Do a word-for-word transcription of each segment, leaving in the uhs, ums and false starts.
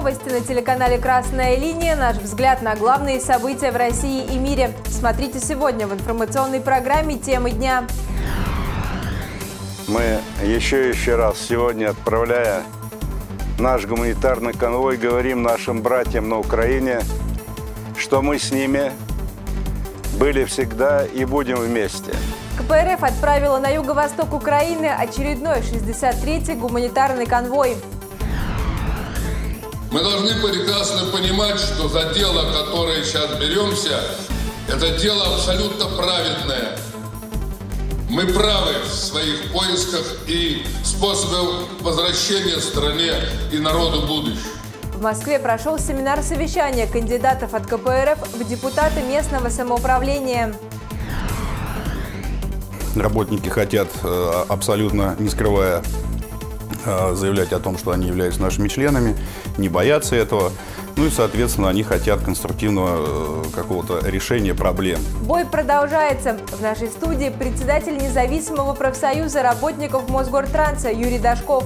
Новости на телеканале «Красная линия». Наш взгляд на главные события в России и мире. Смотрите сегодня в информационной программе «Темы дня». Мы еще и еще раз сегодня, отправляя наш гуманитарный конвой, говорим нашим братьям на Украине, что мы с ними были всегда и будем вместе. КПРФ отправила на юго-восток Украины очередной шестьдесят третий гуманитарный конвой. Мы должны прекрасно понимать, что за дело, которое сейчас беремся, это дело абсолютно праведное. Мы правы в своих поисках и способах возвращения стране и народу будущего. В Москве прошел семинар совещания кандидатов от КПРФ в депутаты местного самоуправления. Работники хотят, абсолютно не скрывая, заявлять о том, что они являются нашими членами, не боятся этого. Ну и, соответственно, они хотят конструктивного какого-то решения проблем. Бой продолжается. В нашей студии председатель независимого профсоюза работников Мосгортранса Юрий Дашков.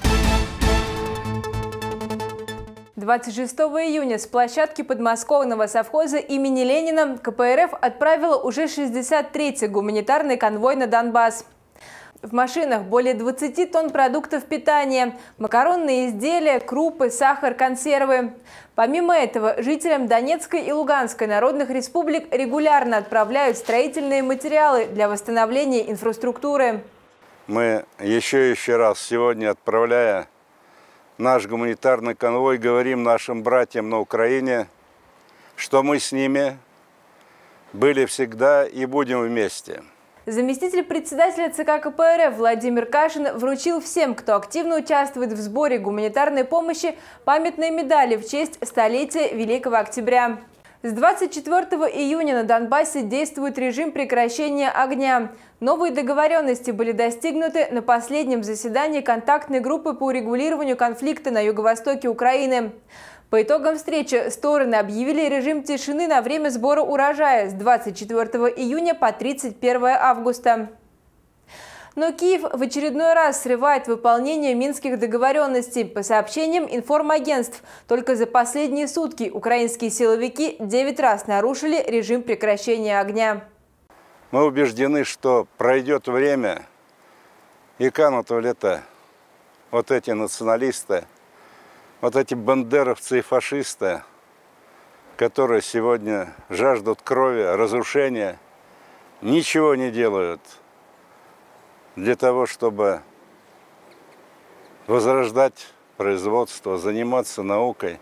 двадцать шестого июня с площадки подмосковного совхоза имени Ленина КПРФ отправила уже шестьдесят третий гуманитарный конвой на Донбасс. В машинах более двадцати тонн продуктов питания, макаронные изделия, крупы, сахар, консервы. Помимо этого, жителям Донецкой и Луганской народных республик регулярно отправляют строительные материалы для восстановления инфраструктуры. Мы еще и еще раз сегодня, отправляя наш гуманитарный конвой, говорим нашим братьям на Украине, что мы с ними были всегда и будем вместе. Заместитель председателя ЦК КПРФ Владимир Кашин вручил всем, кто активно участвует в сборе гуманитарной помощи, памятные медали в честь столетия Великого Октября. С двадцать четвёртого июня на Донбассе действует режим прекращения огня. Новые договоренности были достигнуты на последнем заседании контактной группы по урегулированию конфликта на юго-востоке Украины. По итогам встречи стороны объявили режим тишины на время сбора урожая с двадцать четвёртого июня по тридцать первое августа. Но Киев в очередной раз срывает выполнение минских договоренностей. По сообщениям информагентств, только за последние сутки украинские силовики девять раз нарушили режим прекращения огня. Мы убеждены, что пройдет время и канут в лета вот эти националисты, вот эти бандеровцы и фашисты, которые сегодня жаждут крови, разрушения, ничего не делают для того, чтобы возрождать производство, заниматься наукой.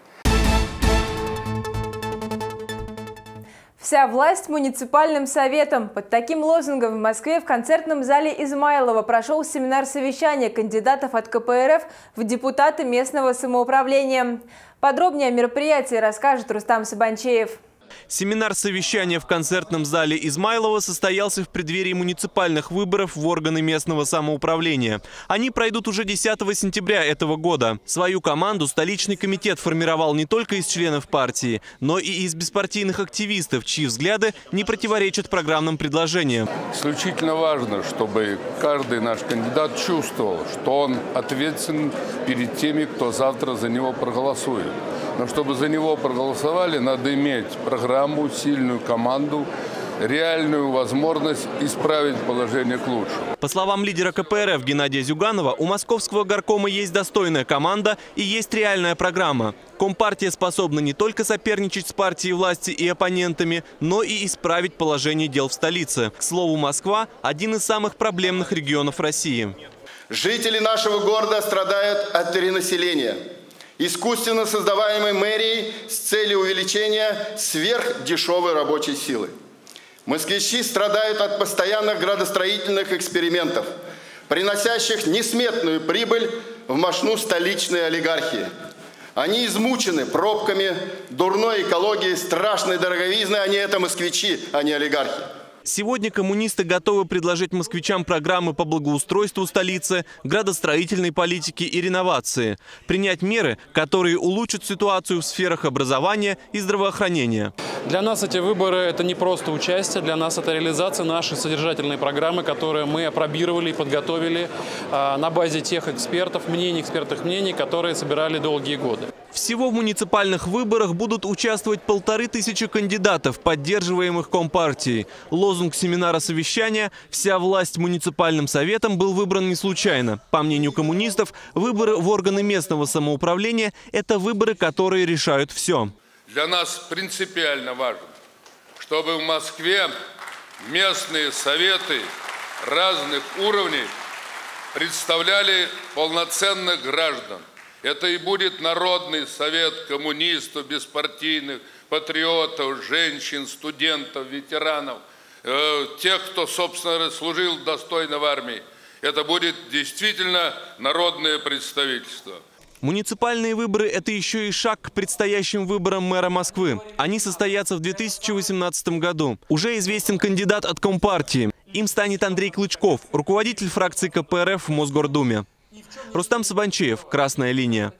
Вся власть муниципальным советом. Под таким лозунгом в Москве в концертном зале Измайлова прошел семинар совещания кандидатов от КПРФ в депутаты местного самоуправления. Подробнее о мероприятии расскажет Рустам Сабанчеев. Семинар совещания в концертном зале Измайлова состоялся в преддверии муниципальных выборов в органы местного самоуправления. Они пройдут уже десятого сентября этого года. Свою команду столичный комитет формировал не только из членов партии, но и из беспартийных активистов, чьи взгляды не противоречат программным предложениям. Исключительно важно, чтобы каждый наш кандидат чувствовал, что он ответственен перед теми, кто завтра за него проголосует. Но чтобы за него проголосовали, надо иметь программу, сильную команду, реальную возможность исправить положение к лучшему. По словам лидера КПРФ Геннадия Зюганова, у московского горкома есть достойная команда и есть реальная программа. Компартия способна не только соперничать с партией власти и оппонентами, но и исправить положение дел в столице. К слову, Москва – один из самых проблемных регионов России. Жители нашего города страдают от перенаселения, искусственно создаваемой мэрией с целью увеличения сверхдешевой рабочей силы. Москвичи страдают от постоянных градостроительных экспериментов, приносящих несметную прибыль в мошну столичной олигархии. Они измучены пробками, дурной экологией, страшной дороговизной. Они это москвичи, а не олигархи. Сегодня коммунисты готовы предложить москвичам программы по благоустройству столицы, градостроительной политике и реновации. Принять меры, которые улучшат ситуацию в сферах образования и здравоохранения. Для нас эти выборы – это не просто участие, для нас это реализация нашей содержательной программы, которую мы опробировали и подготовили на базе тех экспертов, мнений, экспертных мнений, которые собирали долгие годы. Всего в муниципальных выборах будут участвовать полторы тысячи кандидатов, поддерживаемых Компартией. Лозунг семинара совещания «Вся власть муниципальным советам» был выбран не случайно. По мнению коммунистов, выборы в органы местного самоуправления – это выборы, которые решают все. Для нас принципиально важно, чтобы в Москве местные советы разных уровней представляли полноценных граждан. Это и будет Народный совет коммунистов, беспартийных, патриотов, женщин, студентов, ветеранов, э, тех, кто, собственно, служил достойно в армии. Это будет действительно народное представительство. Муниципальные выборы – это еще и шаг к предстоящим выборам мэра Москвы. Они состоятся в две тысячи восемнадцатом году. Уже известен кандидат от Компартии. Им станет Андрей Клычков, руководитель фракции ка пэ эр эф в Мосгордуме. Рустам Сабанчиев, «Красная линия».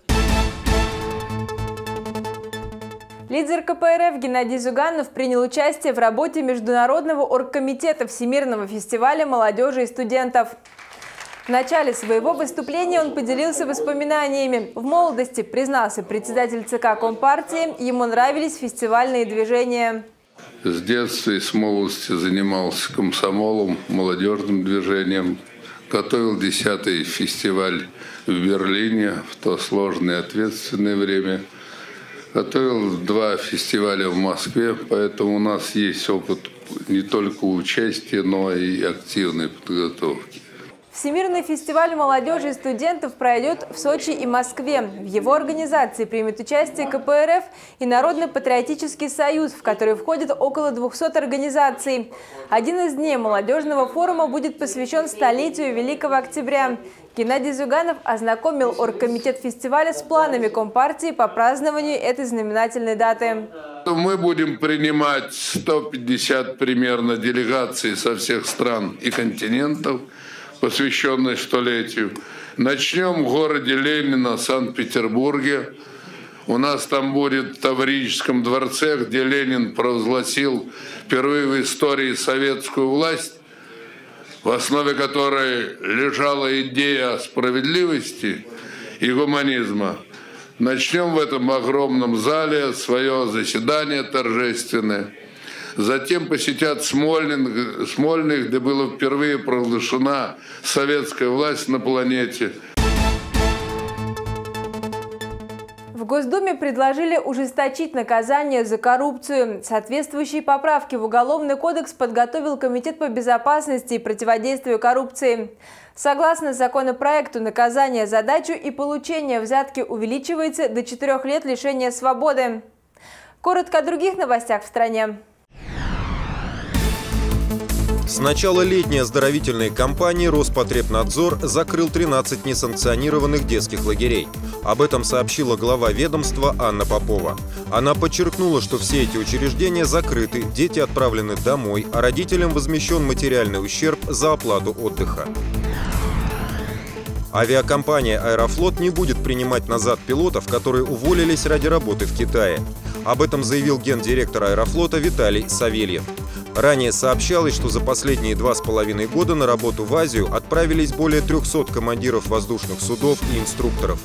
Лидер ка пэ эр эф Геннадий Зюганов принял участие в работе Международного оргкомитета Всемирного фестиваля молодежи и студентов. В начале своего выступления он поделился воспоминаниями. В молодости, признался председатель ЦК Компартии, ему нравились фестивальные движения. С детства и с молодости занимался комсомолом, молодежным движением. Готовил десятый фестиваль в Берлине в то сложное и ответственное время. Готовил два фестиваля в Москве, поэтому у нас есть опыт не только участия, но и активной подготовки. Всемирный фестиваль молодежи и студентов пройдет в Сочи и Москве. В его организации примет участие ка пэ эр эф и Народно-патриотический союз, в который входит около двухсот организаций. Один из дней молодежного форума будет посвящен столетию Великого Октября. Геннадий Зюганов ознакомил оргкомитет фестиваля с планами Компартии по празднованию этой знаменательной даты. Мы будем принимать сто пятьдесят примерно делегаций со всех стран и континентов, посвященной столетию. Начнем в городе Ленина, Санкт-Петербурге. У нас там будет в Таврическом дворце, где Ленин провозгласил впервые в истории советскую власть, в основе которой лежала идея справедливости и гуманизма. Начнем в этом огромном зале свое заседание торжественное. Затем посетят Смольный, Смольный, где была впервые провозглашена советская власть на планете. В Госдуме предложили ужесточить наказание за коррупцию. Соответствующие поправки в Уголовный кодекс подготовил Комитет по безопасности и противодействию коррупции. Согласно законопроекту, наказание за дачу и получение взятки увеличивается до четырёх лет лишения свободы. Коротко о других новостях в стране. С начала летней оздоровительной кампании Роспотребнадзор закрыл тринадцать несанкционированных детских лагерей. Об этом сообщила глава ведомства Анна Попова. Она подчеркнула, что все эти учреждения закрыты, дети отправлены домой, а родителям возмещен материальный ущерб за оплату отдыха. Авиакомпания «Аэрофлот» не будет принимать назад пилотов, которые уволились ради работы в Китае. Об этом заявил гендиректор «Аэрофлота» Виталий Савельев. Ранее сообщалось, что за последние два с половиной года на работу в Азию отправились более трёхсот командиров воздушных судов и инструкторов.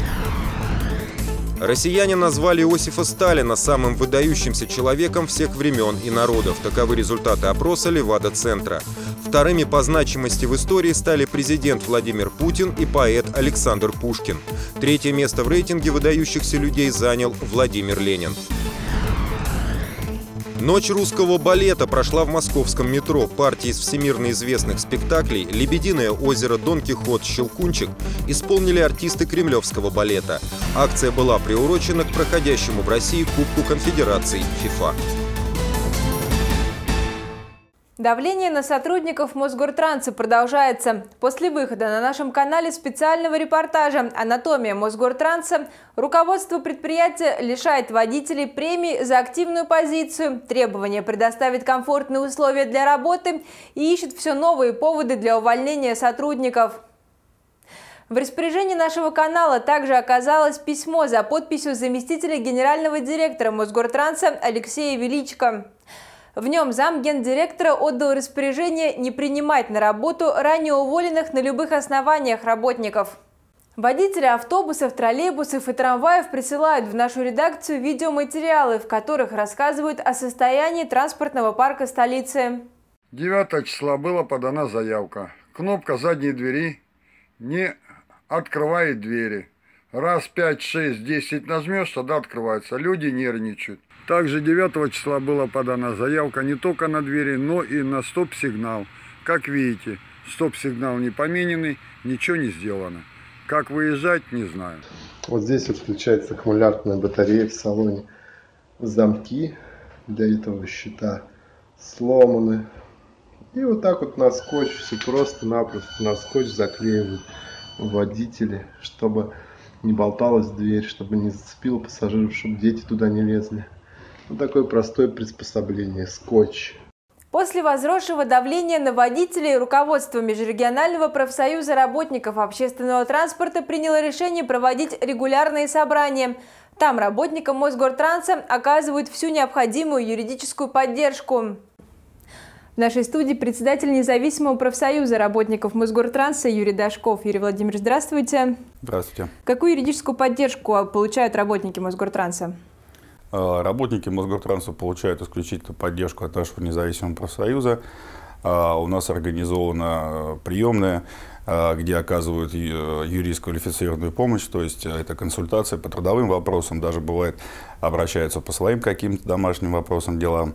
Россияне назвали Иосифа Сталина самым выдающимся человеком всех времен и народов. Таковы результаты опроса Левада-центра. Вторыми по значимости в истории стали президент Владимир Путин и поэт Александр Пушкин. Третье место в рейтинге выдающихся людей занял Владимир Ленин. Ночь русского балета прошла в московском метро. Партии из всемирно известных спектаклей «Лебединое озеро», «Дон Кихот», «Щелкунчик» исполнили артисты кремлевского балета. Акция была приурочена к проходящему в России Кубку конфедераций ФИФА. Давление на сотрудников Мосгортранса продолжается. После выхода на нашем канале специального репортажа «Анатомия Мосгортранса» руководство предприятия лишает водителей премий за активную позицию, требования предоставить комфортные условия для работы и ищет все новые поводы для увольнения сотрудников. В распоряжении нашего канала также оказалось письмо за подписью заместителя генерального директора Мосгортранса Алексея Величко. В нем замгендиректора отдал распоряжение не принимать на работу ранее уволенных на любых основаниях работников. Водители автобусов, троллейбусов и трамваев присылают в нашу редакцию видеоматериалы, в которых рассказывают о состоянии транспортного парка столицы. девятого числа была подана заявка. Кнопка задней двери не открывает двери. Раз, пять, шесть, десять нажмешь, тогда открывается. Люди нервничают. Также девятого числа была подана заявка не только на двери, но и на стоп-сигнал. Как видите, стоп-сигнал не помененный, ничего не сделано. Как выезжать, не знаю. Вот здесь вот включается аккумуляторная батарея в салоне. Замки для этого щита сломаны. И вот так вот на скотч, все просто-напросто на скотч заклеивают водители, чтобы не болталась дверь, чтобы не зацепило пассажиров, чтобы дети туда не лезли. Вот такое простое приспособление, скотч. После возросшего давления на водителей руководство Межрегионального профсоюза работников общественного транспорта приняло решение проводить регулярные собрания. Там работникам Мосгортранса оказывают всю необходимую юридическую поддержку. В нашей студии председатель независимого профсоюза работников Мосгортранса Юрий Дашков. Юрий Владимирович, здравствуйте. Здравствуйте. Какую юридическую поддержку получают работники Мосгортранса? Работники Мосгортранса получают исключительно поддержку от нашего независимого профсоюза. У нас организована приемная, где оказывают юридическо-квалифицированную помощь, то есть это консультация по трудовым вопросам, даже бывает обращаются по своим каким-то домашним вопросам, делам.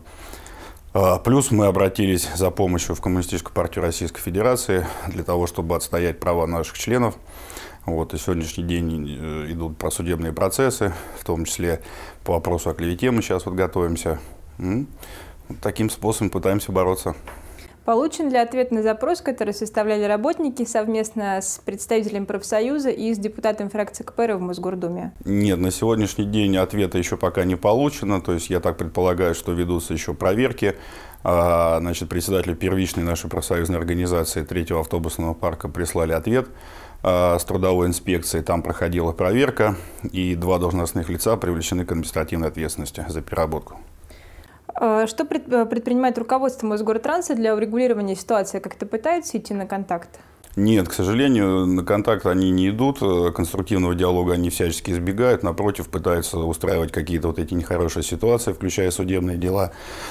Плюс мы обратились за помощью в Коммунистическую партию Российской Федерации для того, чтобы отстоять права наших членов. Вот, и сегодняшний день идут просудебные процессы, в том числе по вопросу о клевете мы сейчас вот готовимся. Вот таким способом пытаемся бороться. Получен ли ответ на запрос, который составляли работники совместно с представителем профсоюза и с депутатом фракции КПРФ в Мосгордуме? Нет, на сегодняшний день ответа еще пока не получено. То есть я так предполагаю, что ведутся еще проверки. Значит, председателю первичной нашей профсоюзной организации третьего автобусного парка прислали ответ с трудовой инспекции. Там проходила проверка, и два должностных лица привлечены к административной ответственности за переработку. Что предпринимает руководство Мосгортранса для урегулирования ситуации? Как-то пытаются идти на контакт? Нет, к сожалению, на контакт они не идут, конструктивного диалога они всячески избегают, напротив, пытаются устраивать какие-то вот эти нехорошие ситуации, включая судебные дела.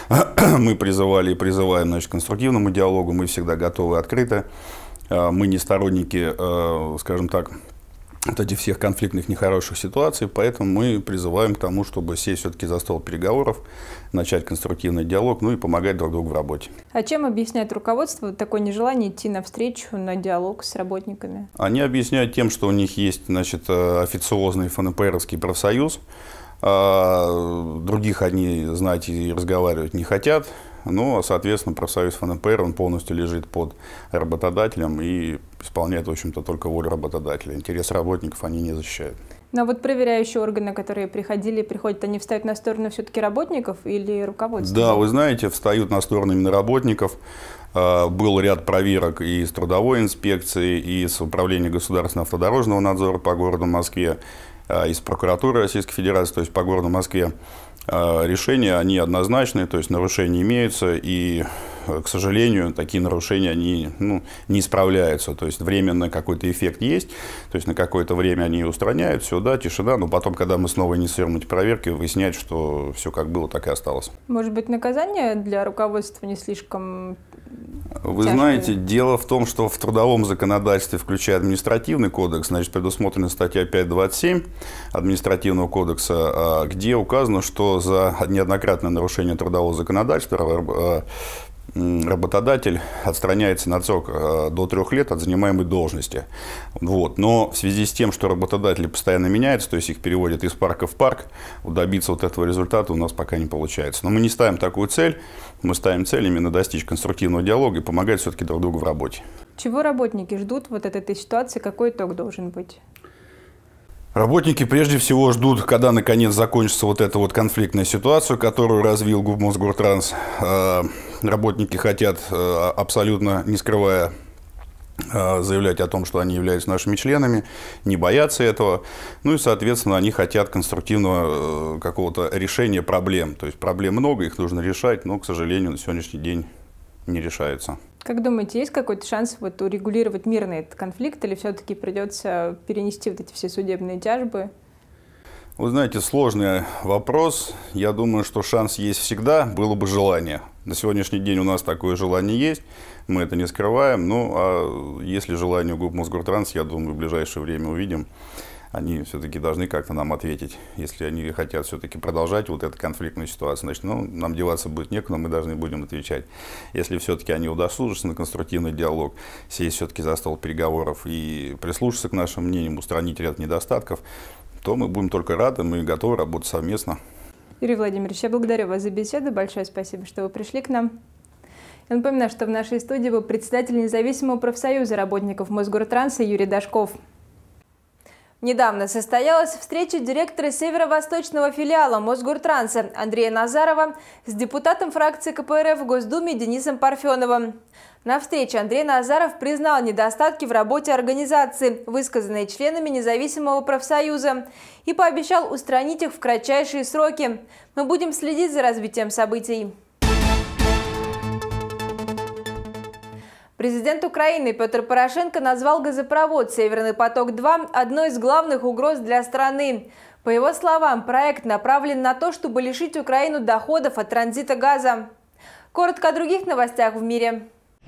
Мы призывали и призываем, значит, к конструктивному диалогу, мы всегда готовы, открыты. Мы не сторонники, скажем так, вот этих всех конфликтных нехороших ситуаций, поэтому мы призываем к тому, чтобы сесть все-таки за стол переговоров, начать конструктивный диалог, ну и помогать друг другу в работе. А чем объясняет руководство такое нежелание идти навстречу на диалог с работниками? Они объясняют тем, что у них есть, значит, официозный ФНПРовский профсоюз, других они знать и разговаривать не хотят. Ну, соответственно, профсоюз ФНПР, он полностью лежит под работодателем и исполняет, в общем-то, только волю работодателя. Интересы работников они не защищают. Но вот проверяющие органы, которые приходили и приходят, они встают на сторону все-таки работников или руководства? Да, вы знаете, встают на сторону именно работников. Был ряд проверок и с трудовой инспекции, и с управления государственного автодорожного надзора по городу Москве, и с прокуратуры Российской Федерации, то есть по городу Москве. Решения, они однозначные, то есть нарушения имеются, и, к сожалению, такие нарушения, они, ну, не исправляются. То есть временно какой-то эффект есть, то есть на какое-то время они устраняют, все, да, тишина, но потом, когда мы снова инициируем эти проверки, выясняют, что все как было, так и осталось. Может быть, наказание для руководства не слишком Вы тяжкие? знаете, дело в том, что в трудовом законодательстве, включая административный кодекс, значит, предусмотрена статья пять двадцать семь административного кодекса, где указано, что за неоднократное нарушение трудового законодательства работодатель отстраняется на срок до трех лет от занимаемой должности. Вот. Но в связи с тем, что работодатели постоянно меняются, то есть их переводят из парка в парк, добиться вот этого результата у нас пока не получается. Но мы не ставим такую цель, мы ставим цель именно достичь конструктивного диалога и помогать все-таки друг другу в работе. Чего работники ждут вот от этой ситуации, какой итог должен быть? Работники прежде всего ждут, когда наконец закончится вот эта вот конфликтная ситуация, которую развил Мосгортранс. Работники хотят, абсолютно не скрывая, заявлять о том, что они являются нашими членами, не боятся этого. Ну и, соответственно, они хотят конструктивного какого-то решения проблем. То есть проблем много, их нужно решать, но, к сожалению, на сегодняшний день не решаются. Как думаете, есть какой-то шанс вот урегулировать мирный этот конфликт, или все-таки придется перенести вот эти все судебные тяжбы? Вы знаете, сложный вопрос. Я думаю, что шанс есть всегда, было бы желание. На сегодняшний день у нас такое желание есть, мы это не скрываем. Ну, а если желание у Мосгортранс, я думаю, в ближайшее время увидим. Они все-таки должны как-то нам ответить. Если они хотят все-таки продолжать вот эту конфликтную ситуацию, значит, ну, нам деваться будет некуда, мы должны будем отвечать. Если все-таки они удосужатся на конструктивный диалог, сесть все-таки за стол переговоров и прислушаться к нашим мнениям, устранить ряд недостатков, то мы будем только рады, мы готовы работать совместно. Юрий Владимирович, я благодарю вас за беседу. Большое спасибо, что вы пришли к нам. Я напоминаю, что в нашей студии был председатель независимого профсоюза работников Мосгортранса Юрий Дашков. Недавно состоялась встреча директора северо-восточного филиала Мосгортранса Андрея Назарова с депутатом фракции ка пэ эр эф в Госдуме Денисом Парфеновым. На встрече Андрей Назаров признал недостатки в работе организации, высказанные членами независимого профсоюза, и пообещал устранить их в кратчайшие сроки. Мы будем следить за развитием событий. Президент Украины Петр Порошенко назвал газопровод «Северный поток-два» одной из главных угроз для страны. По его словам, проект направлен на то, чтобы лишить Украину доходов от транзита газа. Коротко о других новостях в мире.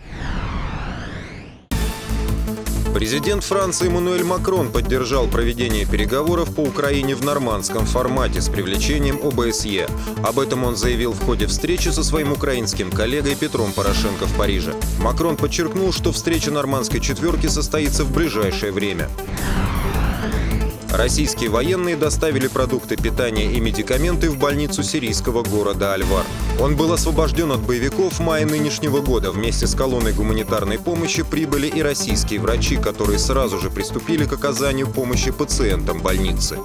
Президент Франции Эммануэль Макрон поддержал проведение переговоров по Украине в нормандском формате с привлечением о бэ эс е. Об этом он заявил в ходе встречи со своим украинским коллегой Петром Порошенко в Париже. Макрон подчеркнул, что встреча нормандской четверки состоится в ближайшее время. Российские военные доставили продукты питания и медикаменты в больницу сирийского города Аль-Вар. Он был освобожден от боевиков в мае нынешнего года. Вместе с колонной гуманитарной помощи прибыли и российские врачи, которые сразу же приступили к оказанию помощи пациентам больницы.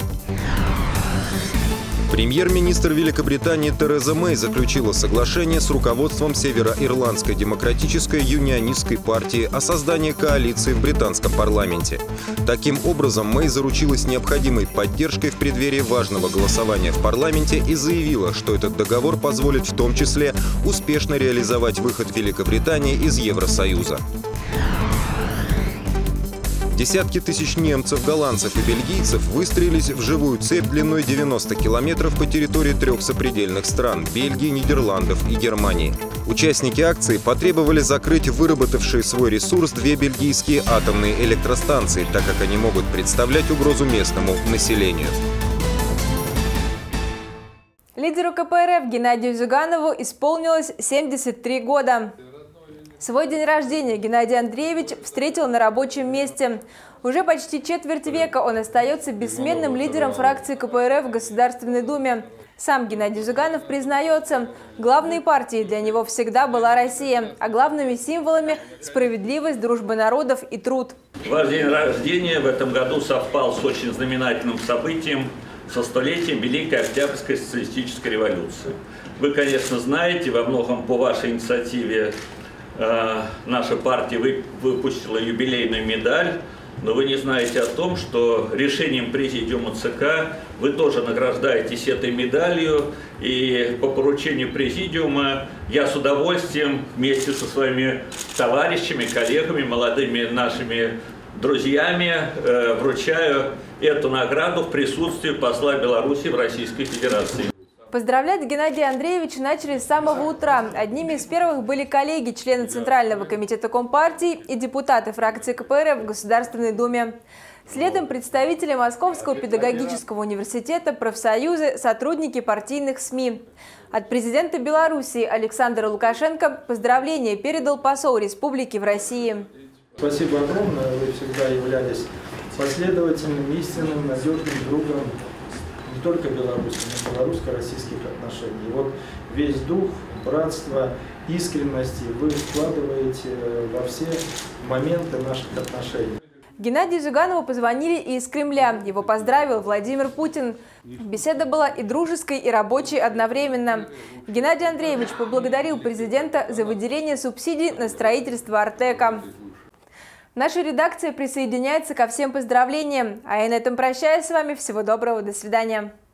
Премьер-министр Великобритании Тереза Мэй заключила соглашение с руководством Североирландской демократической юнионистской партии о создании коалиции в британском парламенте. Таким образом, Мэй заручилась необходимой поддержкой в преддверии важного голосования в парламенте и заявила, что этот договор позволит в том числе успешно реализовать выход Великобритании из Евросоюза. Десятки тысяч немцев, голландцев и бельгийцев выстроились в живую цепь длиной девяносто километров по территории трех сопредельных стран – Бельгии, Нидерландов и Германии. Участники акции потребовали закрыть выработавшие свой ресурс две бельгийские атомные электростанции, так как они могут представлять угрозу местному населению. Лидеру ка пэ эр эф Геннадию Зюганову исполнилось семьдесят три года. Свой день рождения Геннадий Андреевич встретил на рабочем месте. Уже почти четверть века он остается бессменным лидером фракции ка пэ эр эф в Государственной Думе. Сам Геннадий Зюганов признается, главной партией для него всегда была Россия, а главными символами – справедливость, дружба народов и труд. Ваш день рождения в этом году совпал с очень знаменательным событием, со столетием Великой Октябрьской социалистической революции. Вы, конечно, знаете, во многом по вашей инициативе наша партия выпустила юбилейную медаль, но вы не знаете о том, что решением президиума ЦК вы тоже награждаетесь этой медалью, и по поручению президиума я с удовольствием вместе со своими товарищами, коллегами, молодыми нашими друзьями вручаю эту награду в присутствии посла Беларуси в Российской Федерации. Поздравлять Геннадия Андреевича начали с самого утра. Одними из первых были коллеги, члены Центрального комитета Компартии и депутаты фракции ка пэ эр эф в Государственной Думе. Следом представители Московского педагогического университета, профсоюзы, сотрудники партийных СМИ. От президента Беларуси Александра Лукашенко поздравления передал посол республики в России. Спасибо огромное. Вы всегда являлись последовательным, истинным, надежным другом не только Беларуси, но и белорусско-российских отношений. И вот весь дух, братства, искренности вы вкладываете во все моменты наших отношений. Геннадию Зюганову позвонили и из Кремля. Его поздравил Владимир Путин. Беседа была и дружеской, и рабочей одновременно. Геннадий Андреевич поблагодарил президента за выделение субсидий на строительство Артека. Наша редакция присоединяется ко всем поздравлениям. А я на этом прощаюсь с вами. Всего доброго. До свидания.